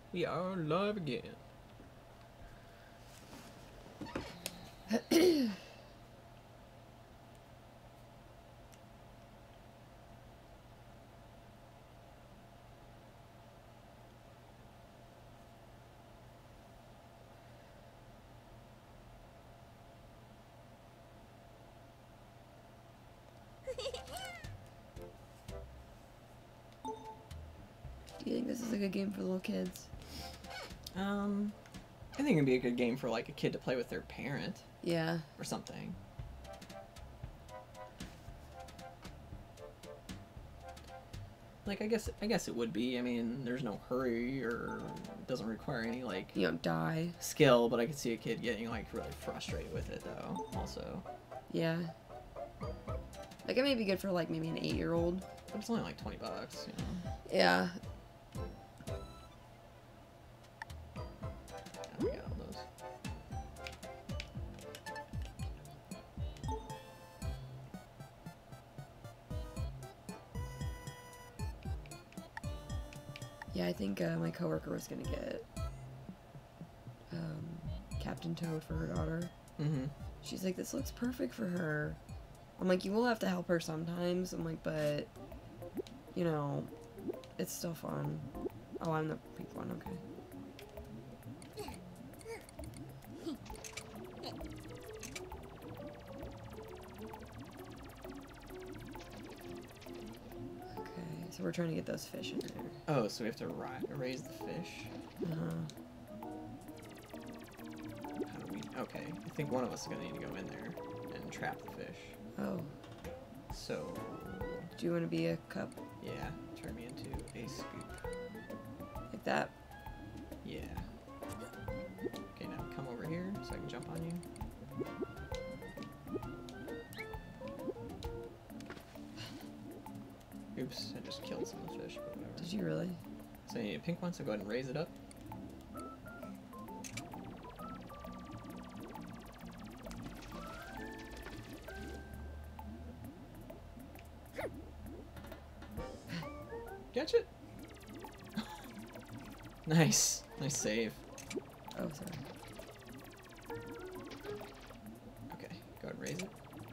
We are live again. Do you think this is a good game for little kids? I think it'd be a good game for like a kid to play with their parent Yeah. or something. Like I guess it would be. I mean, there's no hurry or it doesn't require any like You don't die. skill, but I could see a kid getting like really frustrated with it though. Also, Yeah. Like it may be good for like maybe an 8-year-old. but it's only like $20, you know. Yeah. I got all those. Yeah, I think my coworker was gonna get Captain Toad for her daughter. Mm-hmm. She's like, this looks perfect for her. I'm like, you will have to help her sometimes. I'm like, but you know, it's still fun. Oh, I'm the pink one. Okay. Okay, so we're trying to get those fish in there. Oh, so we have to raise the fish. How do we? Okay, I think one of us is gonna need to go in there and trap the fish. Oh, So, do you want to be a cup yeah, turn me into a scoop. like that? Yeah. Okay, now come over here so I can jump on you. Oops, I just killed some of the fish, but whatever. Did you really? So I need a pink one, so go ahead and raise it up. Catch it! Nice. Nice save. Oh, sorry. Okay, go ahead and raise it.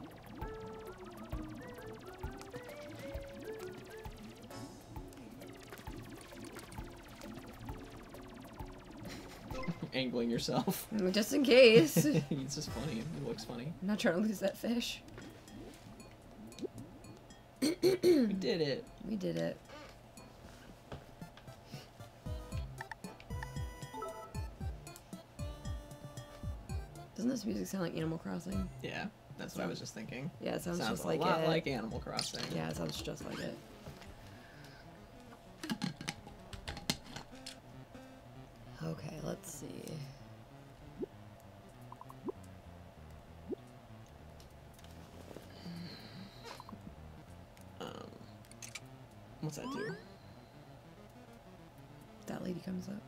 Angling yourself. Just in case. It's just funny. It looks funny. I'm not trying to lose that fish. We did it. We did it. Doesn't this music sound like Animal Crossing? Yeah, that's what I was just thinking. Yeah, it sounds just a like lot it. like Animal Crossing. Yeah, it sounds just like it. Okay, let's see. What's that do? That lady comes up.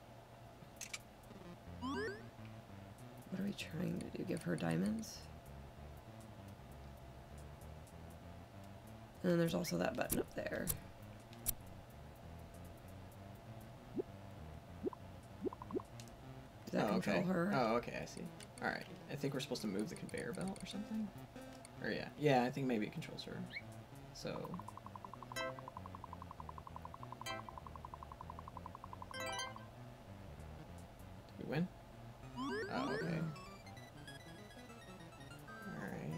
What are we trying to do? Give her diamonds? And then there's also that button up there. Does that control okay. her? Oh, okay, I see. Alright, I think we're supposed to move the conveyor belt or something? Or yeah. Yeah, I think maybe it controls her. So... Did we win? Oh, okay. Alright.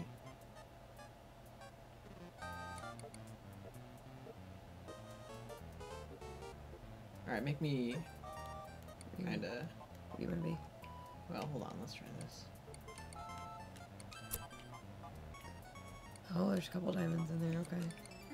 Alright, make me kinda... What do you want to be? Well, hold on, let's try this. Oh, there's a couple diamonds in there, okay.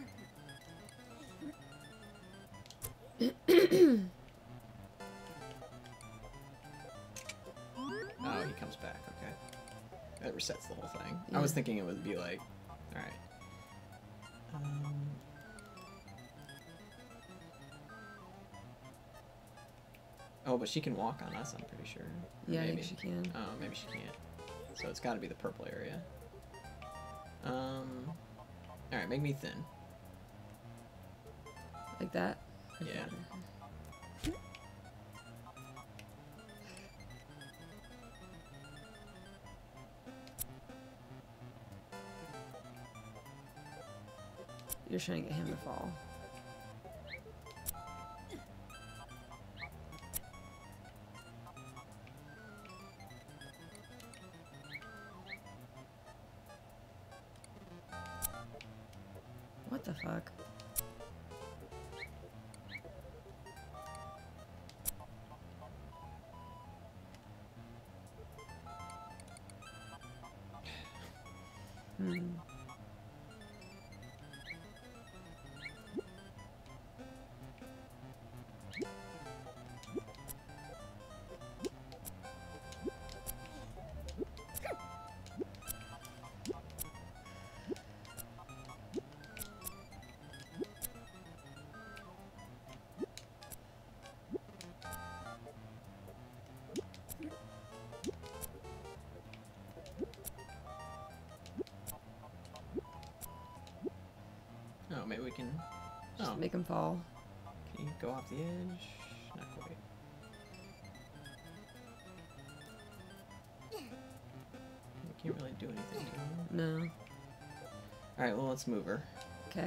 Oh, he comes back, okay. That resets the whole thing. I Yeah. was thinking it would be like... Alright. Oh, but she can walk on us, I'm pretty sure. Yeah, I Maybe. think she can. Oh, maybe she can't. So it's gotta be the purple area. Alright, make me thin. Like that? Yeah. You're trying to get him to fall. What the fuck? Oh, maybe we can. Just Oh, make him fall. can you go off the edge? Not quite. We can't really do anything to him. No. Alright, well, let's move her. Okay.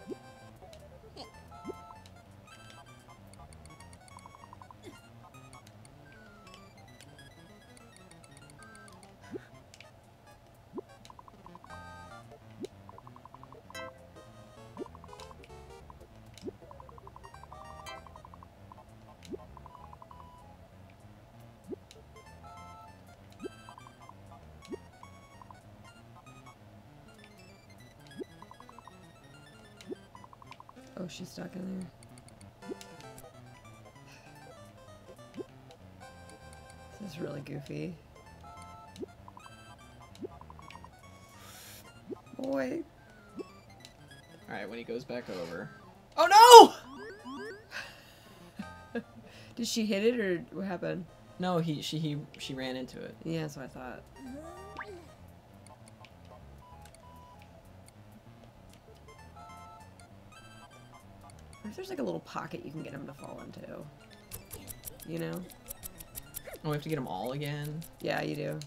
Oh, she's stuck in there. This is really goofy. Boy. Alright, when he goes back over. Oh no! Did she hit it or what happened? No, she ran into it. Yeah, that's what I thought. What if there's like a little pocket you can get him to fall into? You know? Oh, we have to get them all again? Yeah, you do.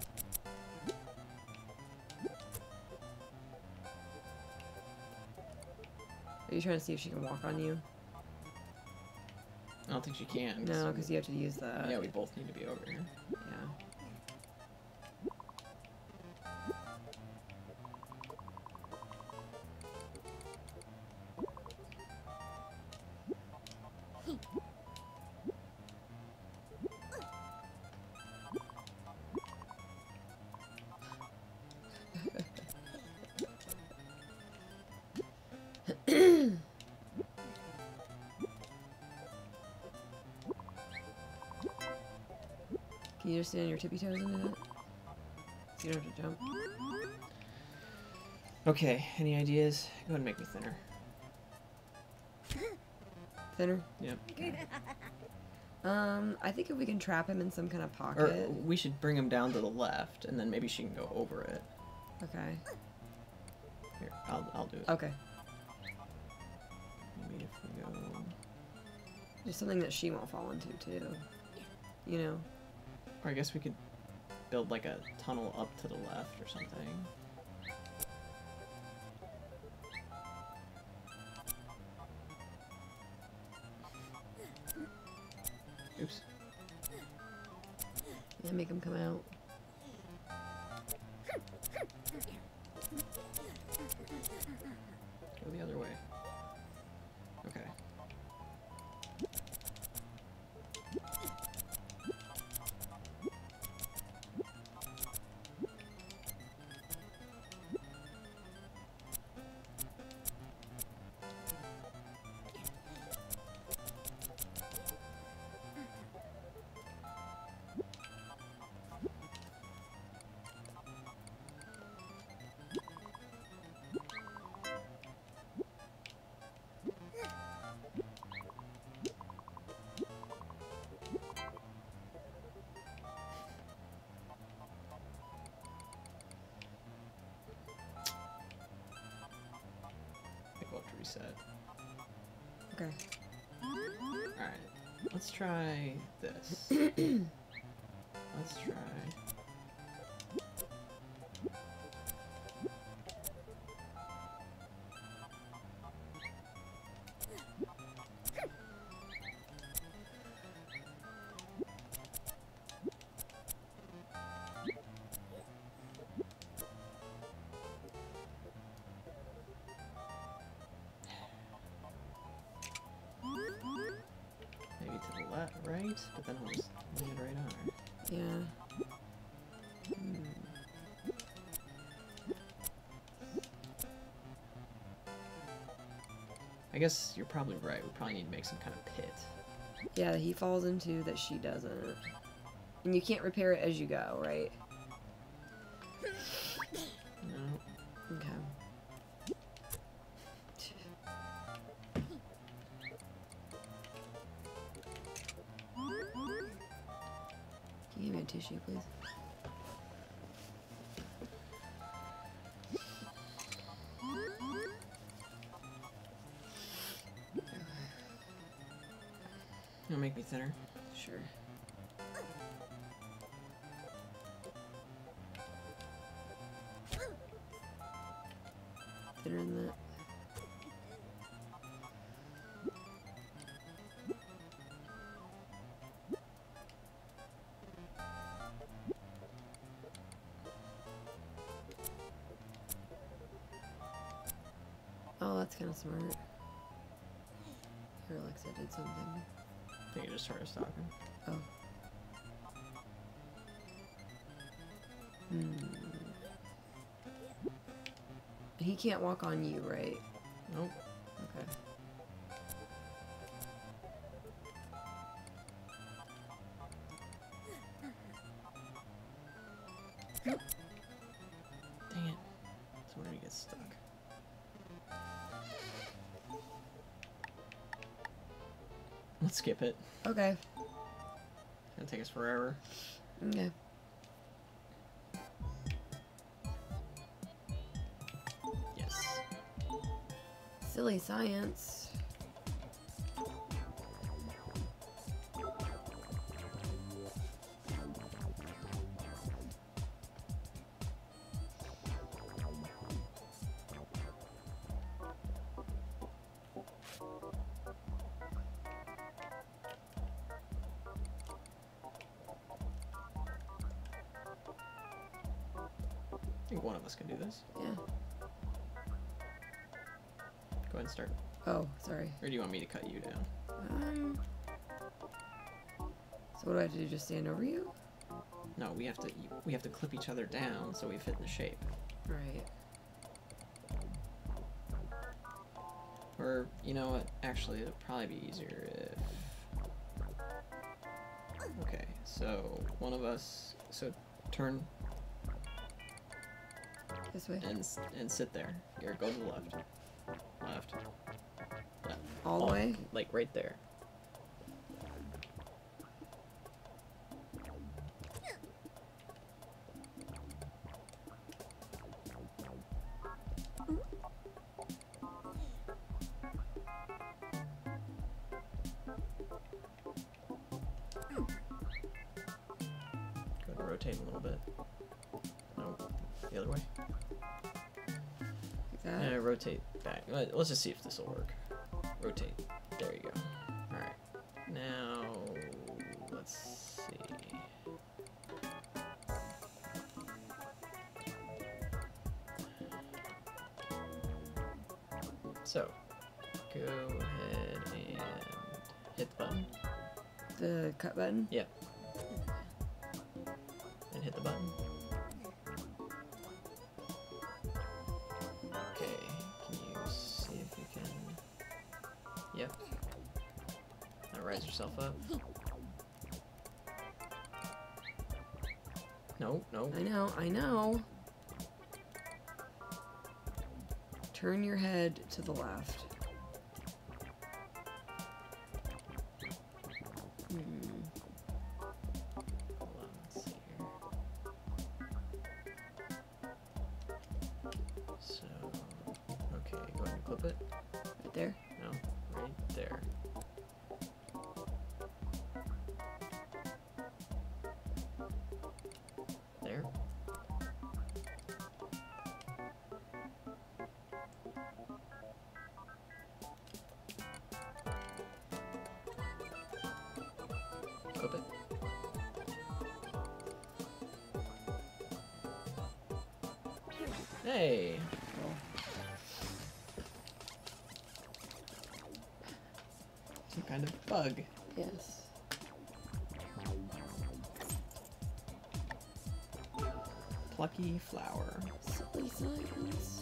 Are you trying to see if she can walk on you? I don't think she can. No, because you have to use the... Yeah, we both need to be over here. Yeah. Can you just stand on your tippy toes into that? So you don't have to jump. Okay, any ideas? Go ahead and make me thinner. Thinner? Yep. I think if we can trap him in some kind of Or pocket. we should bring him down to the left, and then maybe she can go over it. Okay. Here, I'll do it. Okay. Maybe if we go... Just something that she won't fall into, too. You know? Or I guess we could build like a tunnel up to the left or something. Oops. Yeah, make him come out. Go the other way. Okay. Reset. Okay. Alright. Let's try this. Let's try... left, right, but then I'll just land right on her. Yeah. I guess you're probably right. We probably need to make some kind of pit. Yeah, he falls into that she doesn't. And you can't repair it as you go, right? No. Okay. Can you give me a tissue, please? You'll make me thinner. Sure. Thinner than that. Oh, that's kind of smart. Here, Alexa did something. I think you just started talking. Oh. He can't walk on you, right? Nope. Okay. Dang it. That's where he gets stuck. Let's skip it. Okay. It's gonna take us forever. Okay. Yes. Silly science. I think one of us can do this. Yeah. Go ahead and start. Oh, sorry. Or do you want me to cut you down? So what do I have to do? Just stand over you? No, we have to clip each other down so we fit in the shape. Right. Or, you know what? Actually, it'll probably be easier if... Okay, so one of us... So turn This way. and sit there. Here, go to the left. Left. Left. All the way? Like right there. Go ahead and rotate a little bit. No, the other way. Like that? Rotate back. Let's just see if this will work. Rotate. There you go. Alright. Now, let's see. So, go ahead and hit the button. The cut button? Yeah. And hit the button. Okay, can you see if you can... Yep. Now rise yourself up. No, no. I know. Turn your head to the left. Hold on, let's see here. So, okay, go ahead and clip it. Right there. No, right there. There. Clip it. Hey! Some kind of bug. Yes. plucky flower. Silly signs.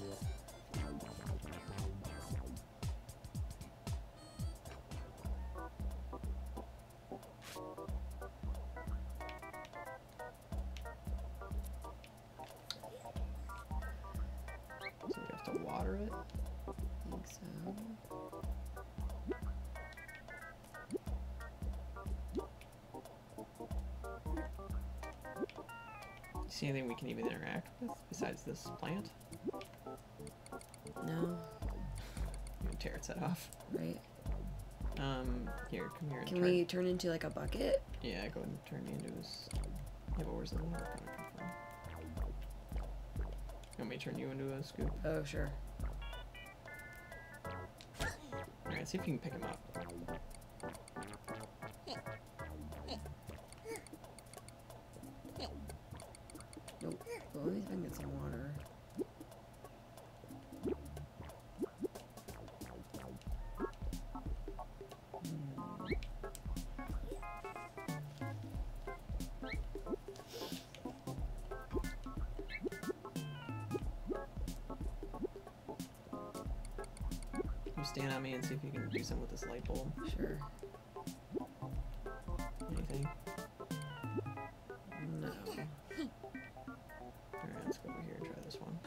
So we have to water it. I think so. See anything we can even interact with besides this plant? No, You can tear its head off. right? Here, come here. And Can turn. we turn into like a bucket? Yeah, go ahead and turn me into his. Yeah, but where's the water gonna come from? You want me to turn you into a scoop? Oh, sure. Alright, see if you can pick him up. Nope. Well, let me see if I can get some water. You stand on me and see if you can do something with this light bulb. Sure. Anything? No. Alright, let's go over here and try this one.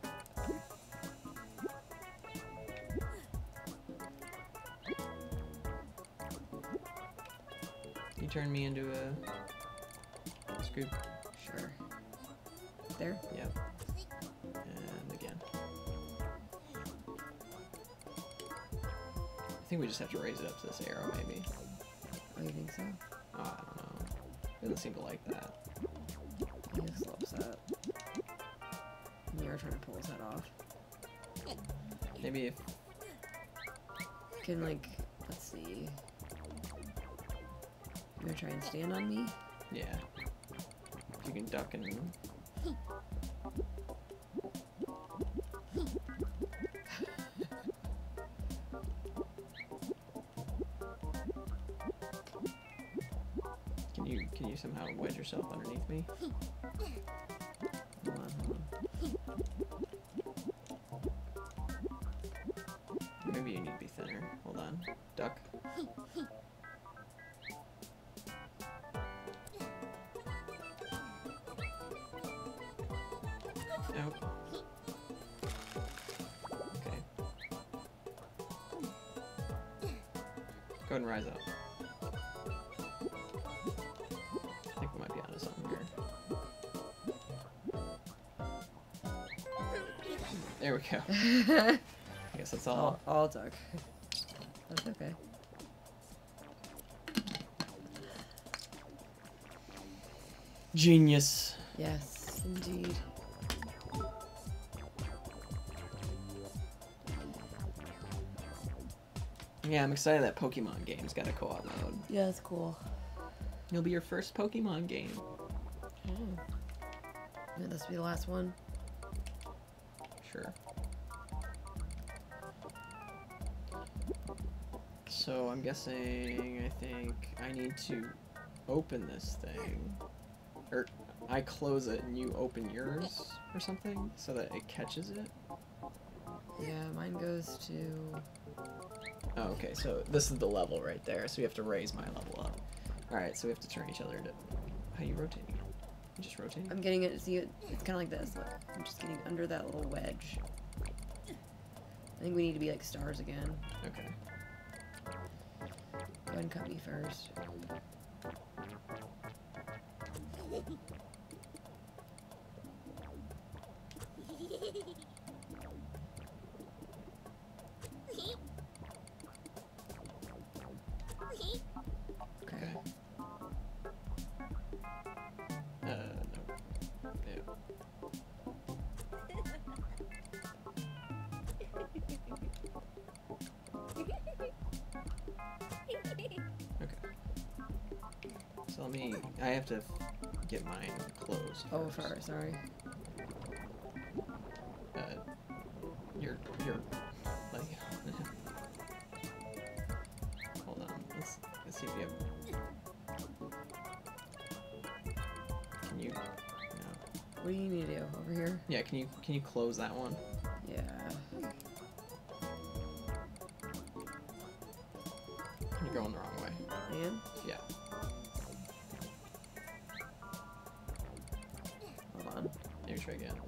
You turn me into a scoop. Sure. There? Yep. And again. I think we just have to raise it up to this arrow, maybe. Oh, you think so? Oh, I don't know. It doesn't seem to like that. He looks a little upset. And you're trying to pull his head off. Maybe if... Can, like, let's see. You gonna try and stand on me? Yeah. If you can duck and... Can you somehow wedge yourself underneath me? Hold on. Maybe you need to be thinner. Hold on. Duck. Nope. Okay. Go ahead and rise up. I think we might be onto something here. There we go. I guess that's all. All duck. That's okay. Genius. Yes, indeed. Yeah, I'm excited that Pokemon game's got a co-op mode. Yeah, that's cool. It'll be your first Pokemon game. Oh. Yeah, this will be the last one. Sure. So I'm guessing, I think I need to open this thing. Or I close it and you open yours or something so that it catches it. Yeah, mine goes to... Oh, okay, so this is the level right there, so we have to raise my level up. Alright, so we have to turn each other to... How are you rotating it? You just rotating? I'm getting it, see, it's kind of like this. Look, I'm just getting under that little wedge. I think we need to be like stars again. Okay. Go ahead and cut me first. Okay. No. Ew. Okay. So let me... I have to get mine closed Oh, first. sorry. You're like... Hold on. Let's see if you have... Can you... No. What do you need to do? Over here? Yeah, can you close that one? Yeah. You're going the wrong way. I am? Yeah. Hold on. Maybe try again.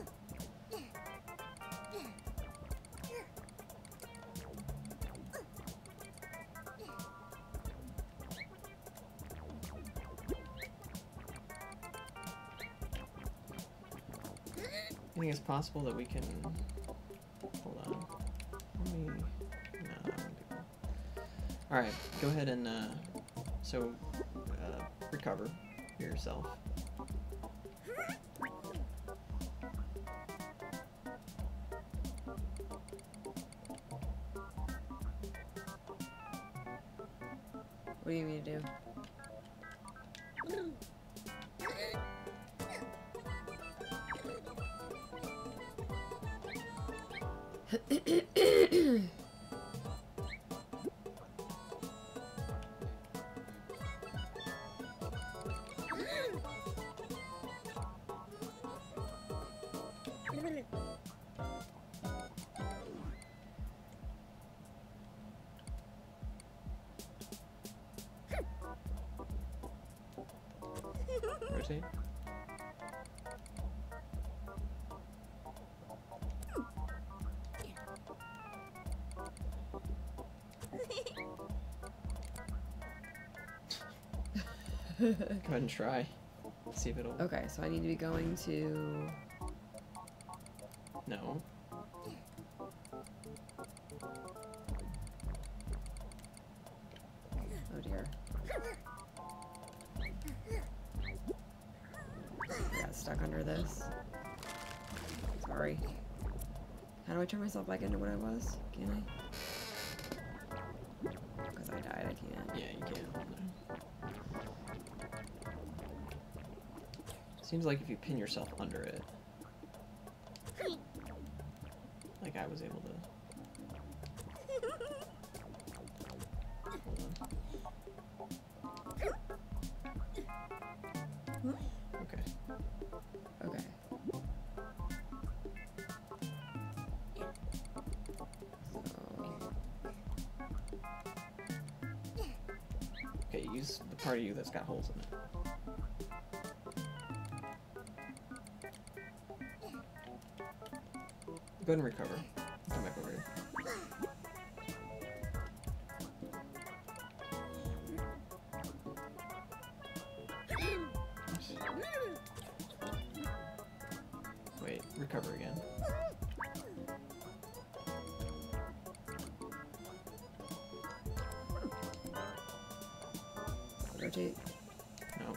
I think it's possible that we can. Hold on. Let me. No, that won't be cool. All right, go ahead and recover yourself. What do you need to do? Rotate. Go ahead and try. See if it'll. Okay, so I need to be going to... No. Oh dear. I got stuck under this. Sorry. How do I turn myself back into what I was? Can I? Because I died, I can't. Yeah, you can. Seems like if you pin yourself under it, like I was able to. Hold on. Okay. Okay. Okay, use the part of you that's got holes in it. Go ahead and recover. Come back over here. Wait, recover again. Rotate. No.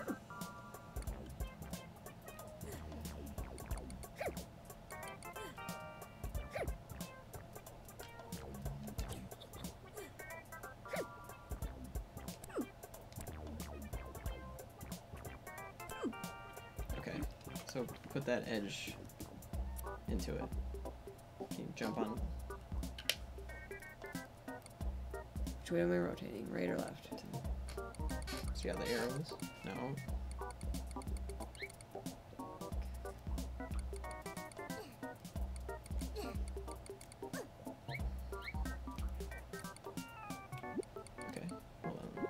Okay, so put that edge into it. Can you jump on? Which way am I rotating? Right or left? So you have the arrows? No. Okay, hold on.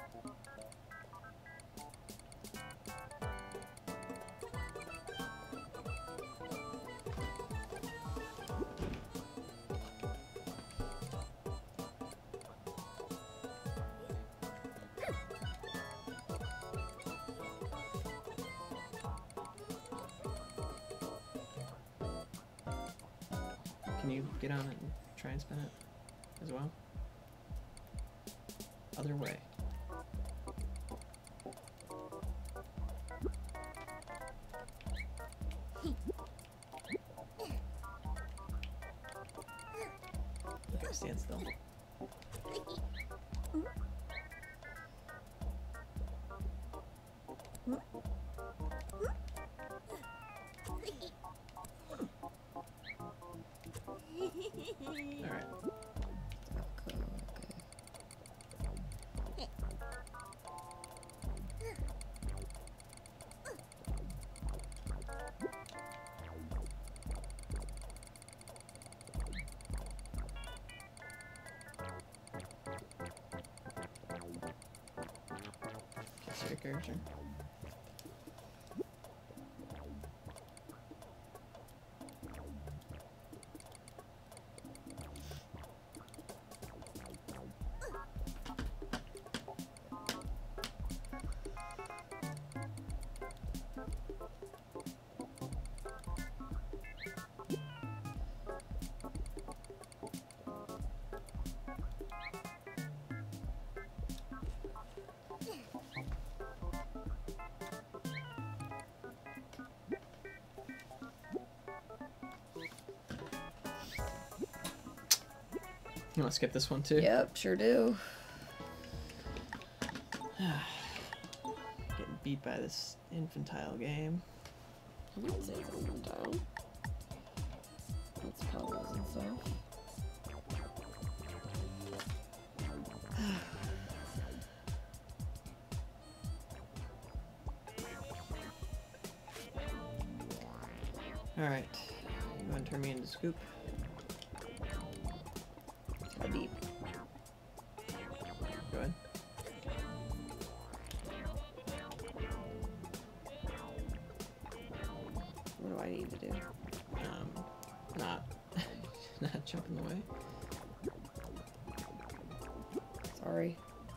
Can you get on it and try and spin it as well? Other way. Okay, stand still. Alright. to your character. You want to skip this one too? Yep, sure do. Getting beat by this infantile game. I wouldn't say it's infantile. It's puzzles and stuff. Alright. You want to turn me into Scoop? How deep? Go ahead. What do I need to do? Not jump in the way. Sorry.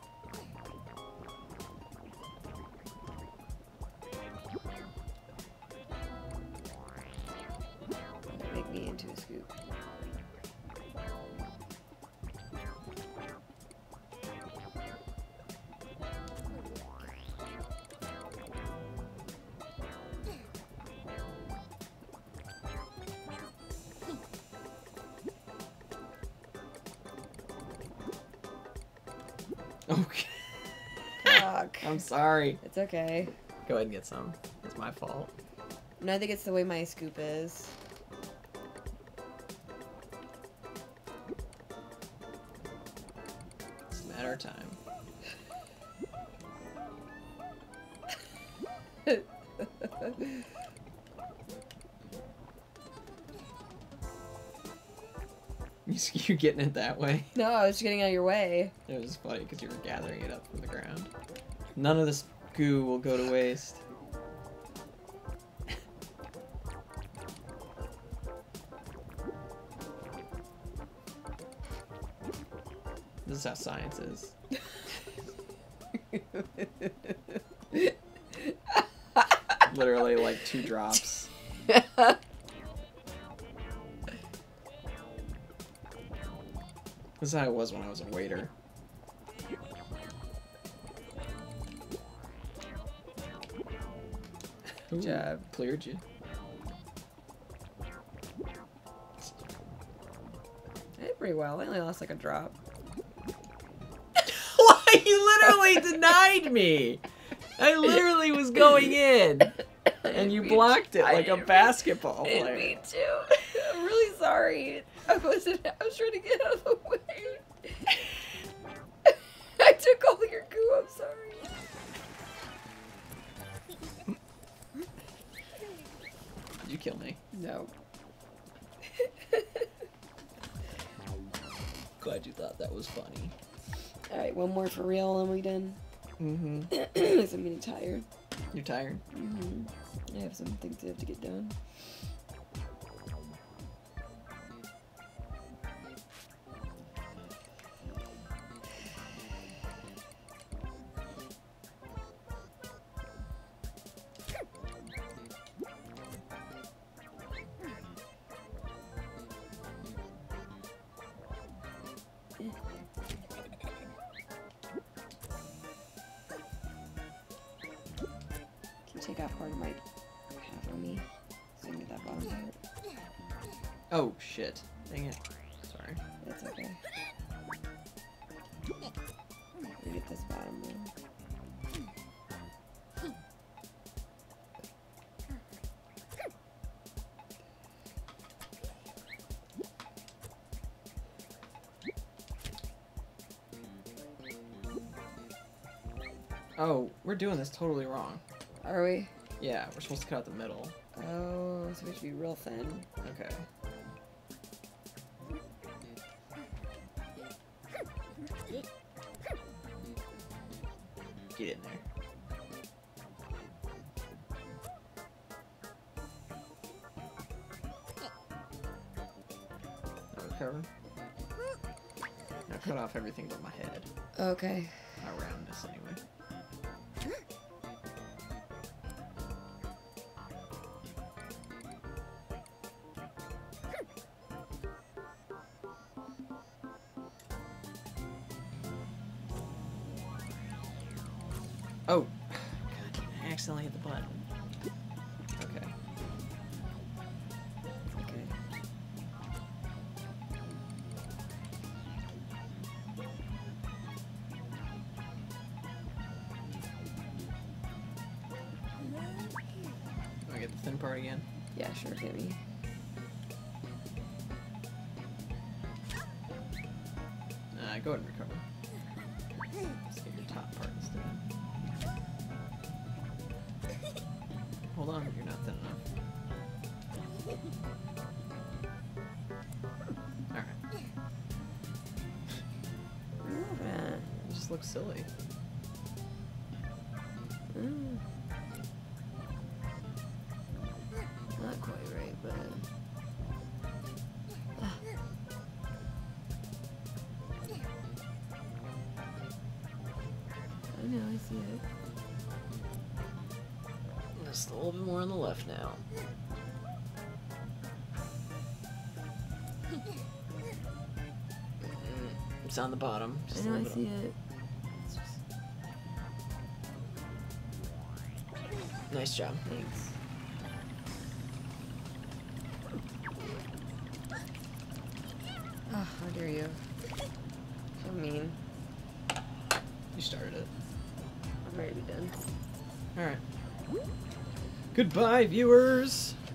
Make me into a Scoop. Okay. Fuck. I'm sorry. It's okay. Go ahead and get some. It's my fault. No, I think it's the way my Scoop is. It's a matter of time. You're getting it that way. No, I was getting out of your way. It was funny because you were gathering it up from the ground. None of this goo will go to waste. This is how science is. Literally like 2 drops. This is how it was when I was a waiter. Good job. Cleared you. I did pretty well. I only lost like a drop. Why? You literally denied me! I literally was going in! And you blocked it like a basketball player. Me too. I'm really sorry. I was trying to get out of the way. I took all your goo. I'm sorry. Did you kill me? No. Glad you thought that was funny. Alright, one more for real and we done. Mm-hmm. Because I'm getting tired. You're tired? Mm-hmm. I have some things I have to get done. Take out part of my half on me so I can get that bottom part. Oh, shit. Dang it. Sorry. That's okay. We get this bottom one. Oh, we're doing this totally wrong. Are we? Yeah, we're supposed to cut out the middle. Oh, so we should be real thin. Okay. Get in there. recover. Now cut off everything but my head. Okay. Around this anyway. Oh! God, I accidentally hit the button. Okay. Okay. Do I get the thin part again? Yeah, sure, give me. Go ahead and recover. Let's get your top part instead. Hold on, you're not thin enough. Alright. Yeah. It just looks silly. Mm. Not quite right, but... I know, I see it. Just a little bit more on the left now. It's on the bottom. I Just a know, I little bit. see it. It's just... Nice job. Thanks. Oh, how dare you. So mean. You started it. I'm ready to be done. Alright. Goodbye, viewers!